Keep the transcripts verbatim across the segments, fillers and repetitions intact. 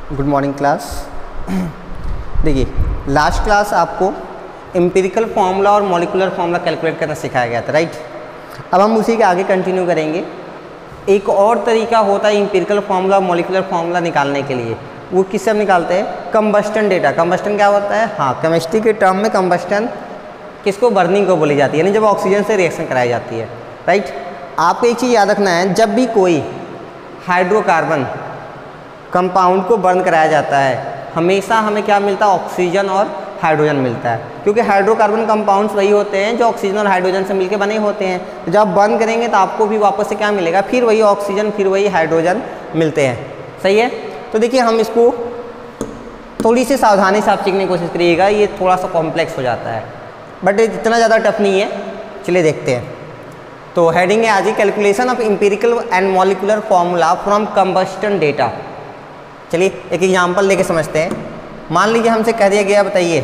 Good morning class. देखिए last class आपको empirical formula और मॉलिक्यूलर फार्मूला कैलकुलेट करना सिखाया गया था, राइट। अब हम उसी के आगे कंटिन्यू करेंगे। एक और तरीका होता है एम्पिरिकल फार्मूला और मॉलिक्यूलर फार्मूला निकालने के लिए, वो किससे हम निकालते हैं? Combustion data. कंबस्टन क्या होता है? हाँ, केमिस्ट्री के टर्म में कंबस्टन किसको? बर्निंग को बोली जाती है, यानी जब ऑक्सीजन से रिएक्शन कराई जाती है, राइट। आपको एक चीज़ याद रखना है, जब भी कोई हाइड्रोकार्बन कंपाउंड को बर्न कराया जाता है हमेशा हमें क्या मिलता है? ऑक्सीजन और हाइड्रोजन मिलता है, क्योंकि हाइड्रोकार्बन कंपाउंड्स वही होते हैं जो ऑक्सीजन और हाइड्रोजन से मिलकर बने होते हैं। तो जब आप बर्न करेंगे तो आपको भी वापस से क्या मिलेगा? फिर वही ऑक्सीजन, फिर वही हाइड्रोजन मिलते हैं, सही है। तो देखिए हम इसको थोड़ी सी सावधानी से आप सीखने की कोशिश करिएगा, ये थोड़ा सा कॉम्प्लेक्स हो जाता है बट इतना ज़्यादा टफ नहीं है। चलिए देखते हैं। तो हेडिंग है आज ही calculation of empirical and molecular formula from combustion data. चलिए एक एग्जांपल लेके समझते हैं। मान लीजिए हमसे कह दिया गया, बताइए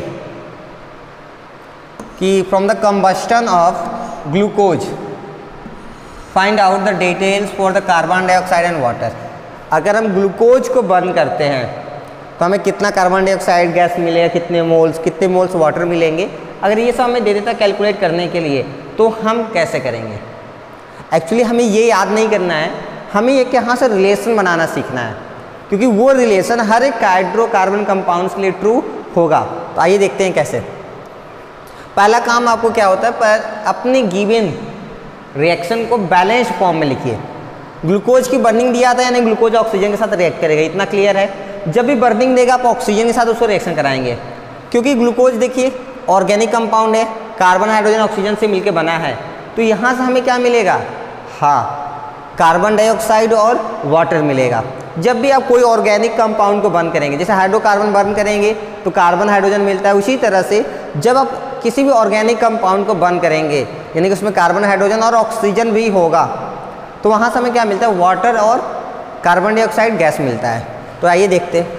कि from the combustion of glucose find out the details for the carbon dioxide and water. अगर हम ग्लूकोज को बर्न करते हैं तो हमें कितना कार्बन डाइऑक्साइड गैस मिलेगा, कितने मोल्स, कितने मोल्स वाटर मिलेंगे। अगर ये सब हमें दे देता कैलकुलेट करने के लिए तो हम कैसे करेंगे? एक्चुअली हमें ये याद नहीं करना है, हमें एक यहाँ से रिलेशन बनाना सीखना है, क्योंकि वो रिलेशन हर एक हाइड्रोकार्बन कंपाउंड्स के लिए ट्रू होगा। तो आइए देखते हैं कैसे। पहला काम आपको क्या होता है, पर अपनी गिवन रिएक्शन को बैलेंस फॉर्म में लिखिए। ग्लूकोज की बर्निंग दिया था, यानी ग्लूकोज ऑक्सीजन के साथ रिएक्ट करेगा, इतना क्लियर है। जब भी बर्निंग देगा आप ऑक्सीजन के साथ उसको रिएक्शन कराएंगे, क्योंकि ग्लूकोज देखिए ऑर्गेनिक कंपाउंड है, कार्बन हाइड्रोजन ऑक्सीजन से मिलकर बना है। तो यहाँ से हमें क्या मिलेगा? हाँ, कार्बन डाइऑक्साइड और वाटर मिलेगा। जब भी आप कोई ऑर्गेनिक कंपाउंड को बर्न करेंगे, जैसे हाइड्रोकार्बन बर्न करेंगे तो कार्बन हाइड्रोजन मिलता है, उसी तरह से जब आप किसी भी ऑर्गेनिक कंपाउंड को बर्न करेंगे यानी कि उसमें कार्बन हाइड्रोजन और ऑक्सीजन भी होगा, तो वहाँ से हमें क्या मिलता है? वाटर और कार्बन डाइऑक्साइड गैस मिलता है। तो आइए देखते हैं।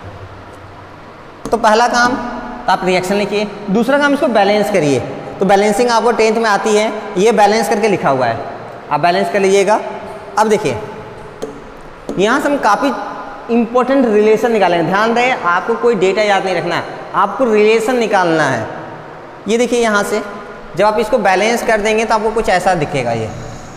तो पहला काम तो आप रिएक्शन लिखिए, दूसरा काम इसको बैलेंस करिए। तो बैलेंसिंग आपको टेंथ में आती है, ये बैलेंस करके लिखा हुआ है, आप बैलेंस कर लीजिएगा। अब देखिए यहाँ से हम काफ़ी इंपॉर्टेंट रिलेशन निकालेंगे। ध्यान रहे, आपको कोई डेटा याद नहीं रखना है, आपको रिलेशन निकालना है। ये देखिए यहाँ से जब आप इसको बैलेंस कर देंगे तो आपको कुछ ऐसा दिखेगा। ये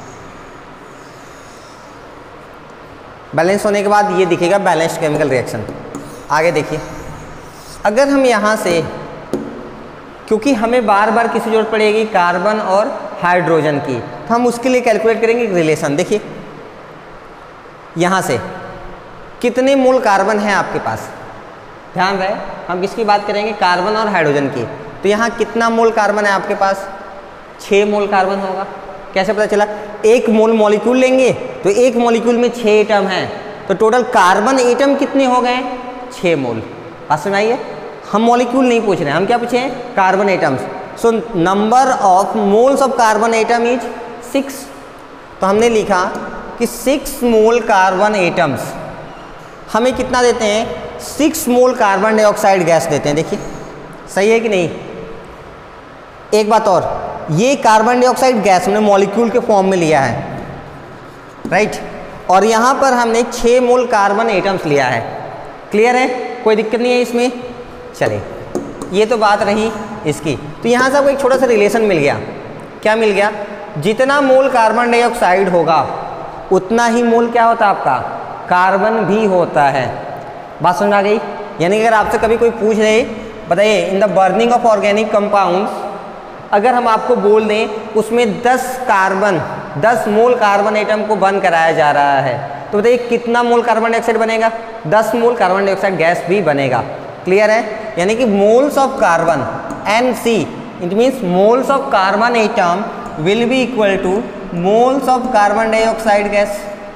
बैलेंस होने के बाद ये दिखेगा बैलेंस्ड केमिकल रिएक्शन। आगे देखिए, अगर हम यहाँ से, क्योंकि हमें बार बार किसी जरूरत पड़ेगी कार्बन और हाइड्रोजन की, तो हम उसके लिए कैलकुलेट करेंगे रिलेशन। देखिए यहाँ से कितने मोल कार्बन है आपके पास? ध्यान रहे, हम किसकी बात करेंगे? कार्बन और हाइड्रोजन की। तो यहाँ कितना मोल कार्बन है आपके पास? छः मोल कार्बन होगा। कैसे पता चला? एक मोल मॉलिक्यूल लेंगे तो एक मॉलिक्यूल में छः एटम हैं, तो टोटल कार्बन एटम कितने हो गए? छः मोल। बात समझ आइए, हम मॉलिक्यूल नहीं पूछ रहे हैं, हम क्या पूछे हैं? Carbon atoms. So number of moles of carbon atom is six. तो हमने लिखा कि सिक्स मोल कार्बन एटम्स हमें कितना देते हैं? Six mole carbon dioxide gas देते हैं। देखिए सही है कि नहीं? एक बात और, ये कार्बन डाइऑक्साइड गैस हमने मॉलिक्यूल के फॉर्म में लिया है, राइट। और यहाँ पर हमने छः मोल कार्बन एटम्स लिया है। क्लियर है? कोई दिक्कत नहीं है इसमें। चलिए ये तो बात रही इसकी। तो यहाँ से आपको एक छोटा सा रिलेशन मिल गया। क्या मिल गया? जितना मोल कार्बन डाइऑक्साइड होगा उतना ही मोल क्या होता है आपका? कार्बन भी होता है। बात समझ आ गई? यानी अगर आपसे कभी कोई पूछ रहे, बताइए in the burning of organic compounds, अगर हम आपको बोल दें उसमें दस कार्बन दस मोल कार्बन एटम को बर्न कराया जा रहा है, तो बताइए कितना मोल कार्बन डाइऑक्साइड बनेगा? दस मोल कार्बन डाइऑक्साइड गैस भी बनेगा। क्लियर है? यानी कि moles of carbon n C, it means moles of carbon atom will be equal to moles of carbon dioxide gas.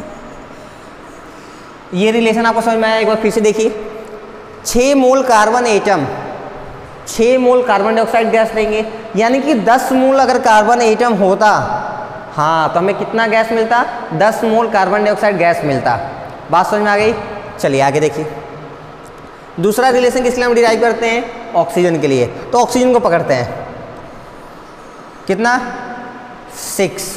ये रिलेशन आपको समझ में आया? एक बार फिर से देखिए, छः मोल कार्बन एटम छः मोल कार्बन डाइऑक्साइड गैस देंगे, यानी कि दस मोल अगर कार्बन एटम होता, हाँ, तो हमें कितना गैस मिलता? दस मोल कार्बन डाइऑक्साइड गैस मिलता। बात समझ में आ गई? चलिए आगे देखिए। दूसरा रिलेशन किस लिए हम डिराइव करते हैं? ऑक्सीजन के लिए। तो ऑक्सीजन को पकड़ते हैं, कितना? सिक्स।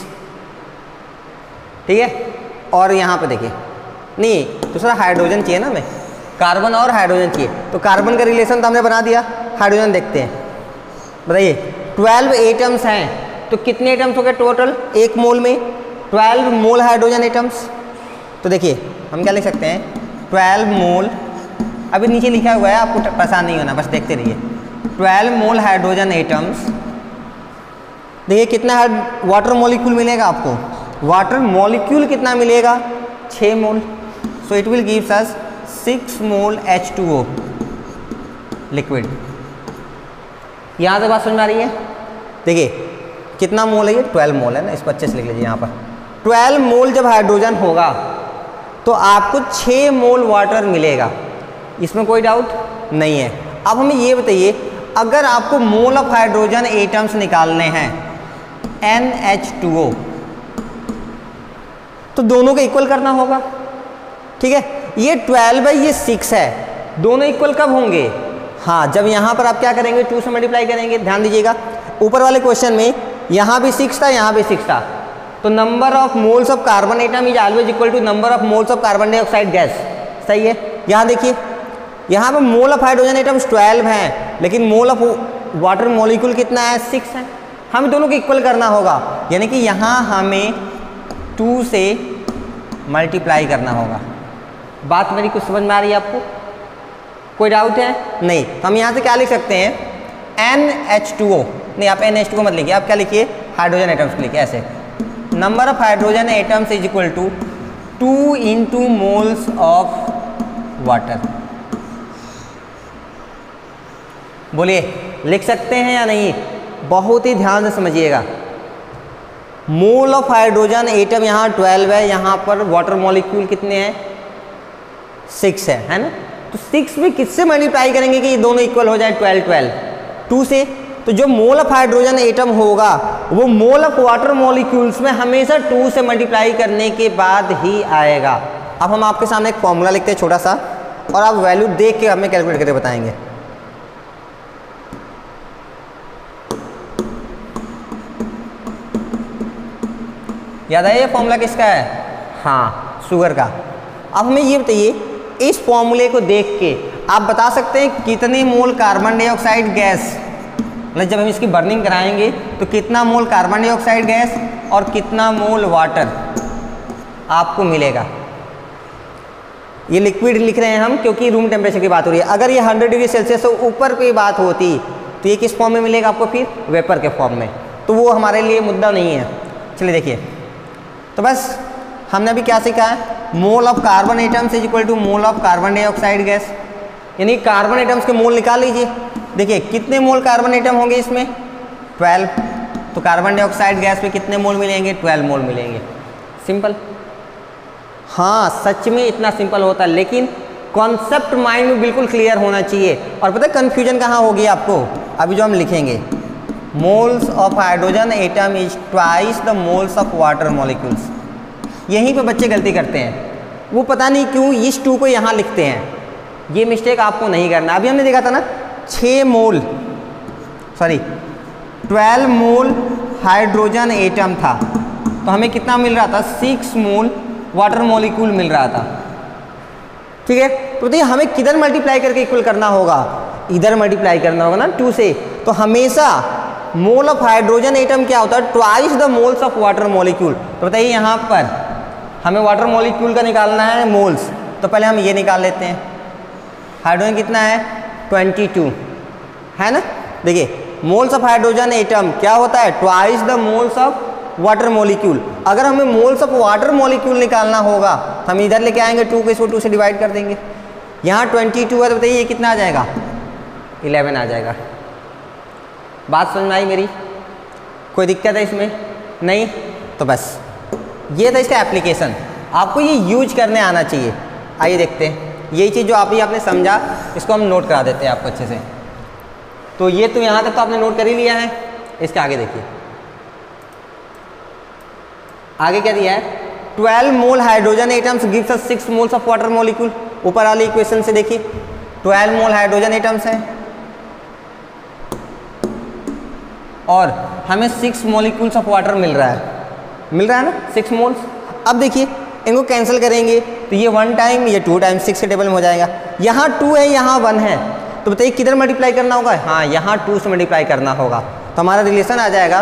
ठीक है, और यहाँ पे देखिए, नहीं दूसरा हाइड्रोजन चाहिए ना हमें, कार्बन और हाइड्रोजन चाहिए। तो कार्बन का रिलेशन तो हमने बना दिया, हाइड्रोजन देखते हैं। बताइए ट्वेल्व एटम्स हैं तो कितने एटम्स हो गए टोटल एक मोल में? Twelve mole hydrogen atoms. तो देखिए हम क्या लिख सकते हैं, ट्वेल्व मोल, अभी नीचे लिखा हुआ है, आपको परेशान नहीं होना, बस देखते रहिए। ट्वेल्व मोल हाइड्रोजन एटम्स, देखिए कितना वाटर मॉलिक्यूल मिलेगा आपको, वाटर मॉलिक्यूल कितना मिलेगा, छः mole. So it will gives us six mole H two O liquid. यहाँ से बात समझ में आ रही है? देखिए कितना मोल है ये, ट्वेल्व मोल है ना, इसको अच्छे से लिख लीजिए यहाँ पर। ट्वेल्व मोल जब हाइड्रोजन होगा तो आपको छः मोल वाटर मिलेगा, इसमें कोई डाउट नहीं है। अब हमें ये बताइए, अगर आपको मोल ऑफ हाइड्रोजन एटम्स निकालने हैं एन एच टू ओ, तो दोनों को इक्वल करना होगा, ठीक है। ये ट्वेल्व है, ये सिक्स है, दोनों इक्वल कब होंगे? हाँ, जब यहाँ पर आप क्या करेंगे, टू से मल्टीप्लाई करेंगे। ध्यान दीजिएगा ऊपर वाले क्वेश्चन में यहाँ भी सिक्स था, यहाँ भी सिक्स था, तो number of moles of carbon atom is always equal to number of moles of carbon dioxide gas. सही है। यहाँ देखिए, यहाँ पर mole of hydrogen atoms twelve हैं, लेकिन मोल ऑफ वाटर मॉलिक्यूल कितना है, सिक्स है। हमें दोनों को इक्वल करना होगा, यानी कि यहाँ हमें टू से मल्टीप्लाई करना होगा। बात मेरी कुछ समझ में आ रही है आपको? कोई डाउट है? नहीं। तो हम यहाँ से क्या लिख सकते हैं, एन एच टू ओ, नहीं आप एन एच टू ओ मत लिखिए, आप क्या लिखिए, हाइड्रोजन एटम्स को लिखिए ऐसे, number of hydrogen atoms is equal to two into moles of water. बोलिए लिख सकते हैं या नहीं? बहुत ही ध्यान से समझिएगा। मोल ऑफ हाइड्रोजन एटम यहाँ ट्वेल्व है, यहाँ पर वाटर मॉलिक्यूल कितने हैं, सिक्स है, है ना। तो सिक्स भी किससे मल्टीप्लाई करेंगे कि ये दोनों इक्वल हो जाए, ट्वेल्व ट्वेल्व, टू से। तो जो मोल ऑफ हाइड्रोजन एटम होगा वो मोल ऑफ वाटर मॉलिक्यूल्स में हमेशा टू से मल्टीप्लाई करने के बाद ही आएगा। अब हम आपके सामने एक फॉर्मूला लिखते हैं छोटा सा, और आप वैल्यू देख के हमें कैलकुलेट करके बताएंगे। याद आया ये फॉर्मूला किसका है? हाँ, शुगर का। अब हमें ये बताइए, इस फॉर्मूले को देख के आप बता सकते हैं कितने मोल कार्बन डाइऑक्साइड गैस, मतलब जब हम इसकी बर्निंग कराएंगे तो कितना मोल कार्बन डाइऑक्साइड गैस और कितना मोल वाटर आपको मिलेगा। ये लिक्विड लिख रहे हैं हम क्योंकि रूम टेम्परेचर की बात हो रही है। अगर ये हंड्रेड डिग्री सेल्सियस से ऊपर की बात होती तो ये किस फॉर्म में मिलेगा आपको, फिर वेपर के फॉर्म में। तो वो हमारे लिए मुद्दा नहीं है। चलिए देखिए, तो बस हमने अभी क्या सीखा है, mole of carbon atoms is equal to mole of carbon dioxide gas, यानी कार्बन एटम्स के मोल निकाल लीजिए। देखिए कितने मोल कार्बन एटम होंगे इसमें, ट्वेल्व, तो कार्बन डाइऑक्साइड गैस पे कितने मोल मिलेंगे, ट्वेल्व मोल मिलेंगे। सिंपल। हाँ सच में इतना सिंपल होता है, लेकिन कॉन्सेप्ट माइंड में बिल्कुल क्लियर होना चाहिए। और पता है कन्फ्यूजन कहाँ होगी आपको, अभी जो हम लिखेंगे, moles of hydrogen atom is twice the moles of water molecules, यहीं पे बच्चे गलती करते हैं। वो पता नहीं क्यों इस टू को यहाँ लिखते हैं, ये मिस्टेक आपको नहीं करना। अभी हमने देखा था ना, छः mole sorry twelve mole hydrogen atom था, तो हमें कितना मिल रहा था, सिक्स मोल वाटर मॉलिक्यूल मिल रहा था। ठीक है, तो बताइए हमें किधर मल्टीप्लाई करके इक्वल करना होगा, इधर मल्टीप्लाई करना होगा ना टू से। तो हमेशा मोल ऑफ हाइड्रोजन एटम क्या होता है, twice the moles of water molecule. तो बताइए यहाँ पर हमें वाटर मॉलिक्यूल का निकालना है मोल्स, तो पहले हम ये निकाल लेते हैं। हाइड्रोजन कितना है, ट्वेंटी टू, है ना। देखिए मोल्स ऑफ हाइड्रोजन एटम क्या होता है, twice the moles of water molecule. अगर हमें मोल्स ऑफ वाटर मॉलिक्यूल निकालना होगा तो हम इधर लेके आएंगे, टू को इसको टू से डिवाइड कर देंगे। यहाँ ट्वेंटी टू है तो बताइए ये कितना आ जाएगा, इलेवन आ जाएगा। बात समझ में आई मेरी? कोई दिक्कत है इसमें? नहीं। तो बस ये था इसका एप्लीकेशन, आपको ये यूज करने आना चाहिए। आइए देखते हैं, यही चीज़ जो आप ही आपने समझा इसको हम नोट करा देते हैं आपको अच्छे से। तो ये तो यहाँ तक तो आपने नोट कर ही लिया है, इसके आगे देखिए, आगे क्या दिया है, twelve mole hydrogen atoms gives us six moles of water molecule. ऊपर वाले इक्वेशन से देखिए, ट्वेल्व मोल हाइड्रोजन एटम्स हैं और हमें सिक्स मॉलिक्यूल्स ऑफ वाटर मिल रहा है, मिल रहा है ना, सिक्स मोल्स। अब देखिए इनको कैंसिल करेंगे तो ये वन टाइम, ये टू टाइम, सिक्स के टेबल में हो जाएगा। यहाँ टू है, यहाँ वन है, तो बताइए किधर मल्टीप्लाई करना होगा? हाँ, यहाँ टू से मल्टीप्लाई करना होगा। तो हमारा रिलेशन आ जाएगा,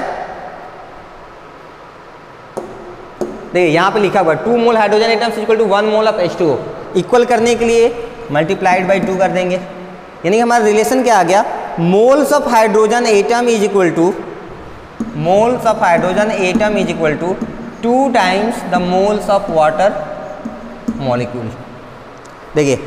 देखिए यहाँ पे लिखा हुआ two mole hydrogen atoms equal to one mole of H two O. Equal करने के लिए मल्टीप्लाइड बाई टू कर देंगे, यानी हमारा रिलेशन क्या आ गया? Moles of hydrogen atom is equal to moles of hydrogen atom is equal to two times the moles of water molecule. देखिए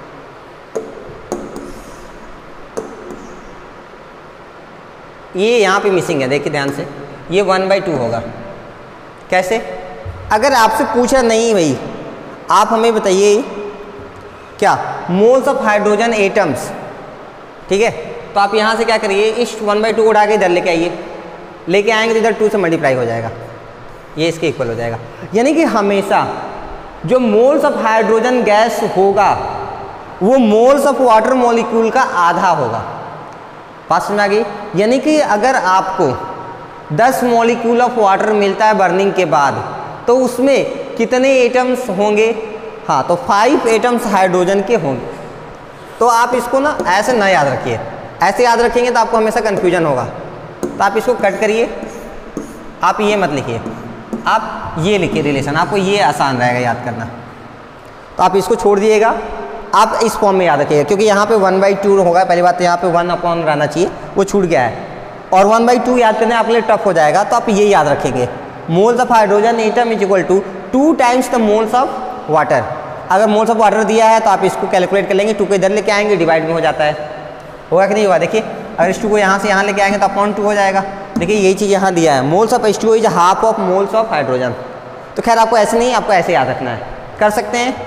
ये यहाँ पे मिसिंग है, देखिए ध्यान से, ये वन बाई टू होगा। कैसे? अगर आपसे पूछा नहीं भाई आप हमें बताइए क्या मोल्स ऑफ हाइड्रोजन एटम्स, ठीक है, तो आप यहाँ से क्या करिए, इस वन बाई टू उड़ा के इधर लेके आइए, लेके आएंगे तो इधर टू से मल्टीप्लाई हो जाएगा, ये इसके इक्वल हो जाएगा। यानी कि हमेशा जो मोल्स ऑफ हाइड्रोजन गैस होगा वो मोल्स ऑफ वाटर मॉलिक्यूल का आधा होगा। बात समझ आ गई? यानी कि अगर आपको दस मॉलिक्यूल ऑफ वाटर मिलता है बर्निंग के बाद, तो उसमें कितने एटम्स होंगे? हाँ, तो फाइव एटम्स हाइड्रोजन के होंगे। तो आप इसको ना ऐसे ना याद रखिए, ऐसे याद रखेंगे तो आपको हमेशा कन्फ्यूजन होगा। तो आप इसको कट करिए, आप ये मत लिखिए, आप ये लिखिए रिलेशन, आपको ये आसान रहेगा याद करना। तो आप इसको छोड़ दिएगा, आप इस फॉर्म में याद रखिएगा, क्योंकि यहाँ पे वन बाई टू होगा। पहली बात तो यहाँ पे वन अपॉन रहना चाहिए, वो छूट गया है, और वन बाई टू याद करने आपके लिए टफ हो जाएगा। तो आप ये याद रखेंगे, moles of hydrogen atom is equal to two times the moles of water. अगर मोल्स ऑफ वाटर दिया है तो आप इसको कैलकुलेट कर लेंगे, टू को इधर लेके आएंगे, डिवाइड में हो जाता है, होगा कि नहीं होगा? देखिए अगर एच टू को यहाँ से यहाँ लेके आएंगे तो अपॉन टू हो जाएगा। देखिए यही चीज़ यहाँ दिया है, moles of H two O is half of moles of hydrogen. तो खैर आपको ऐसे नहीं, आपको ऐसे याद रखना है, कर सकते हैं।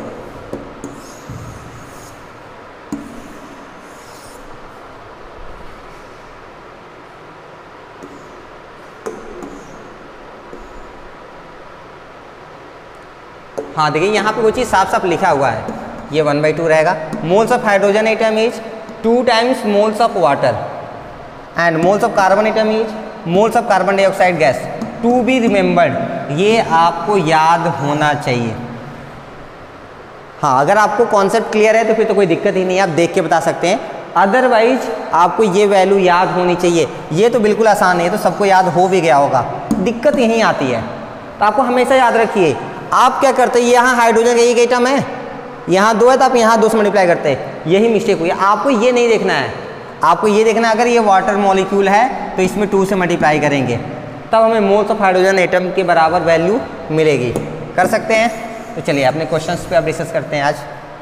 हाँ देखिए यहाँ पे वो चीज़ साफ साफ लिखा हुआ है, ये वन बाई टू रहेगा। Moles of hydrogen atom is two times moles of water and moles of carbon atom is moles of carbon dioxide gas. To be remembered, ये आपको याद होना चाहिए। हाँ, अगर आपको कॉन्सेप्ट क्लियर है तो फिर तो कोई दिक्कत ही नहीं है, आप देख के बता सकते हैं। अदरवाइज आपको ये वैल्यू याद होनी चाहिए। ये तो बिल्कुल आसान है, तो सबको याद हो भी गया होगा, दिक्कत यहीं आती है। तो आपको हमेशा याद रखिए, आप क्या करते हैं, यहाँ हाइड्रोजन का एक एटम है, यहाँ दो है, तो आप यहाँ दो से मल्टीप्लाई करते हैं, यही मिस्टेक हुई। आपको ये नहीं देखना है, आपको ये देखना है अगर ये वाटर मॉलिक्यूल है तो इसमें टू से मल्टीप्लाई करेंगे, तब हमें मोल्स ऑफ हाइड्रोजन एटम के बराबर वैल्यू मिलेगी। कर सकते हैं? तो चलिए अपने क्वेश्चंस पे अब डिस्कस करते हैं आज।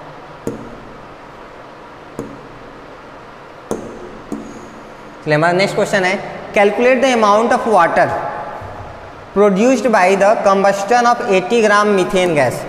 चलिए हमारा नेक्स्ट क्वेश्चन है, calculate the amount of water produced by the combustion of eighty gram methane gas.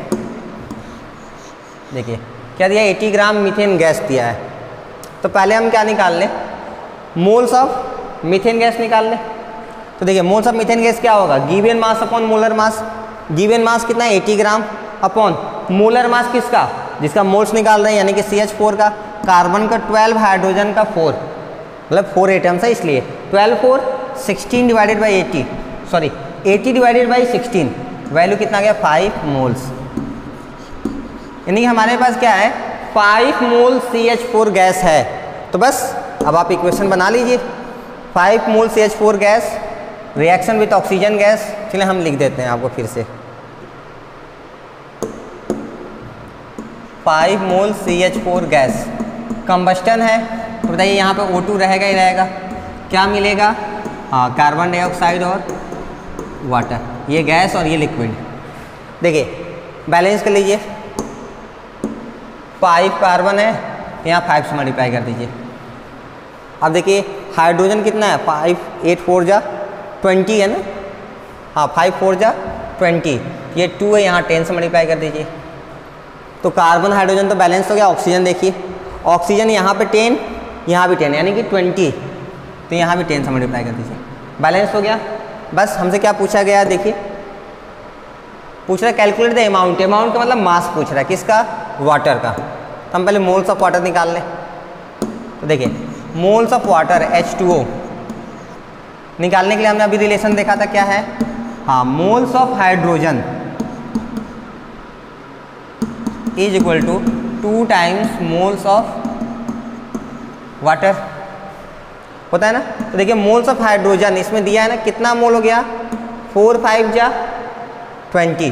देखिए क्या दिया, एटी ग्राम मीथेन गैस दिया है। तो पहले हम क्या निकाल लें, मोल्स ऑफ मीथेन गैस निकाल लें। तो देखिए मोल्स ऑफ मीथेन गैस क्या होगा, given mass upon molar mass. Given mass कितना है, eighty gram, upon molar mass किसका, जिसका मोल्स निकाल रहे हैं, यानी कि सी एच फोर का, कार्बन का ट्वेल्व, हाइड्रोजन का फोर, मतलब फोर एटम्स है इसलिए twelve four sixteen divided by eighty, sorry eighty divided by sixteen, value कितना आ गया, फाइव मोल्स। यानी कि हमारे पास क्या है, five mole C H four gas है। तो बस अब आप इक्वेशन बना लीजिए, five mole C H four gas reaction with oxygen gas. चलिए हम लिख देते हैं आपको फिर से, five mole C H four gas combustion है। तो बताइए यहाँ पे ओ टू रहेगा ही रहेगा, क्या मिलेगा, हाँ कार्बन डाइऑक्साइड और वाटर, ये गैस और ये लिक्विड। देखिए बैलेंस कर लीजिए, फाइव कार्बन है, यहाँ फाइव से मल्टीप्लाई कर दीजिए। अब देखिए हाइड्रोजन कितना है, फाइव एट फोर जा ट्वेंटी है ना, हाँ फाइव फोर जा ट्वेंटी, ये टू है, यहाँ टेन से मल्टीप्लाई कर दीजिए। तो कार्बन हाइड्रोजन तो बैलेंस हो गया। ऑक्सीजन देखिए, ऑक्सीजन यहाँ पे टेन, यहाँ भी टेन, यानी कि ट्वेंटी, तो यहाँ भी टेन से मल्टीप्लाई कर दीजिए, बैलेंस हो गया। बस हमसे क्या पूछा गया, देखिए पूछ रहा है कैलकुलेट द अमाउंट। अमाउंट का मतलब मास पूछ रहा है, किसका, वाटर का। तो हम पहले मोल्स ऑफ वाटर निकाल लें। तो देखिए moles of water H two O निकालने के लिए हमने अभी रिलेशन देखा था, क्या है, हाँ moles of hydrogen is equal to two times moles of water होता है ना। तो देखिए मोल्स ऑफ हाइड्रोजन इसमें दिया है ना, कितना मोल हो गया, फोर फाइव जा ट्वेंटी,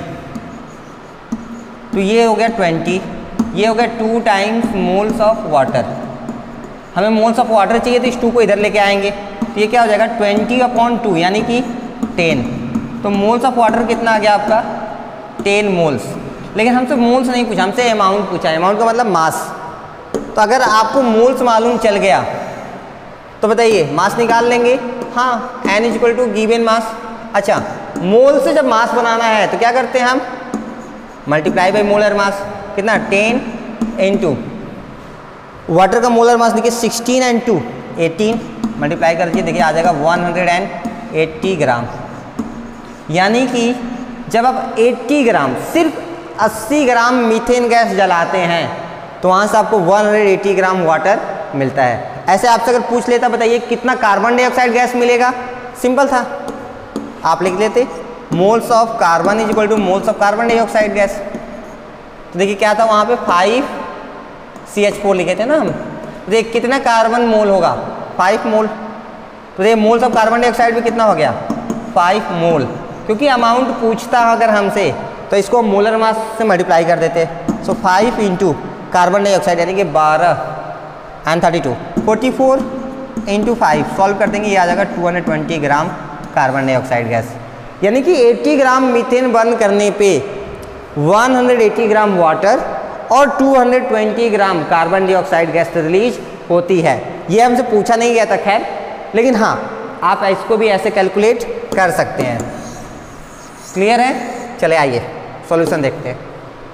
तो ये हो गया ट्वेंटी, ये हो गया two times moles of water. हमें मोल्स ऑफ वाटर चाहिए तो इस टू को इधर लेके आएंगे, तो ये क्या हो जाएगा ट्वेंटी अपॉन टू यानी कि टेन। तो मोल्स ऑफ वाटर कितना आ गया आपका, टेन मोल्स। लेकिन हमसे मोल्स नहीं पूछा, हमसे अमाउंट पूछा। अमाउंट का मतलब मास। तो अगर आपको मोल्स मालूम चल गया तो बताइए मास निकाल लेंगे। हाँ, n is equal to given mass. अच्छा, मोल से जब मास बनाना है तो क्या करते हैं हम, मल्टीप्लाई बाई मोलर मास। कितना, टेन इंटू वाटर का मोलर मास देखिए sixteen and two eighteen, multiply कर दीजिए, देखिए आ जाएगा वन हंड्रेड एट्टी ग्राम। यानी कि जब आप अस्सी ग्राम, सिर्फ अस्सी ग्राम मीथेन गैस जलाते हैं तो वहाँ से आपको one hundred eighty gram water मिलता है। ऐसे आपसे अगर पूछ लेता बताइए कितना कार्बन डाइऑक्साइड गैस मिलेगा, सिंपल था, आप लिख लेते moles of carbon is equal to moles of carbon dioxide gas. तो देखिए क्या था वहाँ पे फाइव सी एच फोर लिखे थे ना हम। तो देखिए कितना कार्बन मोल होगा, फाइव मोल। तो देखिए मोल्स ऑफ कार्बन डाइऑक्साइड भी कितना हो गया, फाइव मोल। क्योंकि अमाउंट पूछता अगर हमसे तो इसको मोलर मास से मल्टीप्लाई कर देते। So five into carbon dioxide यानी कि बारह and thirty two, forty four into five solve कर देंगे, ये आ जाएगा two hundred twenty gram carbon dioxide gas. यानी कि अस्सी ग्राम मीथेन बर्न करने पे one hundred eighty gram water और two hundred twenty gram carbon dioxide gas release होती है। ये हमसे पूछा नहीं गया था खैर, लेकिन हाँ आप इसको भी ऐसे कैलकुलेट कर सकते हैं। क्लियर है? चले आइए सॉल्यूशन देखते हैं।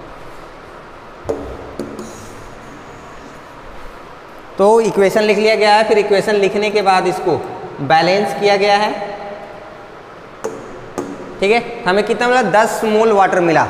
तो इक्वेशन लिख लिया गया है, फिर इक्वेशन लिखने के बाद इसको बैलेंस किया गया है। ठीक है, हमें कितना मिला, दस मोल वाटर मिला।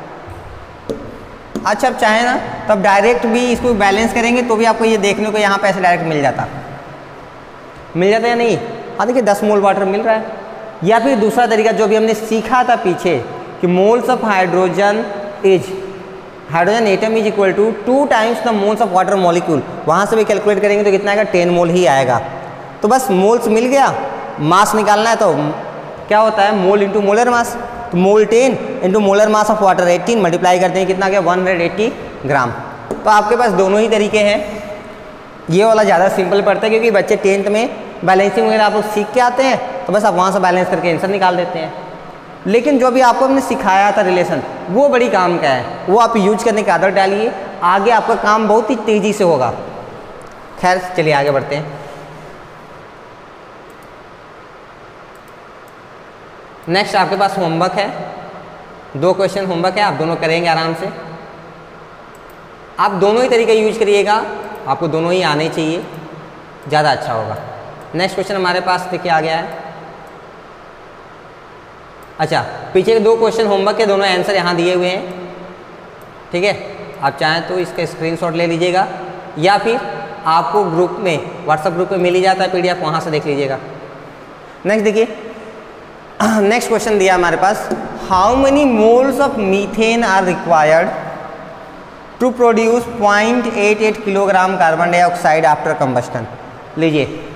अच्छा, अब चाहे ना तो अब डायरेक्ट भी इसको बैलेंस करेंगे तो भी आपको ये देखने को यहाँ पे ऐसे डायरेक्ट मिल जाता मिल जाता या नहीं। हाँ देखिए दस मोल वाटर मिल रहा है। या फिर दूसरा तरीका जो भी हमने सीखा था पीछे कि moles of hydrogen is hydrogen atom is equal to two times the moles of water molecule, वहाँ से भी कैलकुलेट करेंगे तो कितना आएगा, टेन मोल ही आएगा। तो बस मोल्स मिल गया, मास निकालना है तो क्या होता है, मोल इंटू मोलर मास। तो mole ten into molar mass of water eighteen, multiply करते हैं कितना आ गया, वन हंड्रेड एट्टी ग्राम। तो आपके पास दोनों ही तरीके हैं। ये वाला ज़्यादा सिंपल पड़ता है क्योंकि बच्चे टेंथ में बैलेंसिंग वगैरह आप लोग सीख के आते हैं, तो बस आप वहाँ से बैलेंस करके आंसर निकाल देते हैं। लेकिन जो भी आपको हमने सिखाया था रिलेशन, वो बड़ी काम का है, वो आप यूज करने की आदत डालिए, आगे आपका काम बहुत ही तेज़ी से होगा। खैर चलिए आगे बढ़ते हैं। नेक्स्ट आपके पास होमवर्क है, दो क्वेश्चन होमवर्क है, आप दोनों करेंगे आराम से। आप दोनों ही तरीके यूज करिएगा, आपको दोनों ही आने चाहिए, ज़्यादा अच्छा होगा। नेक्स्ट क्वेश्चन हमारे पास देखिए आ गया है। अच्छा, पीछे के दो क्वेश्चन होमवर्क के दोनों आंसर यहाँ दिए हुए हैं। ठीक है, आप चाहें तो इसका स्क्रीनशॉट ले लीजिएगा या फिर आपको ग्रुप में, व्हाट्सएप ग्रुप में मिल ही जाता है पीडीएफ, वहाँ से देख लीजिएगा। नेक्स्ट देखिए, नेक्स्ट क्वेश्चन दिया हमारे पास, how many moles of methane are required to produce point eight eight kilogram carbon dioxide after combustion. लीजिए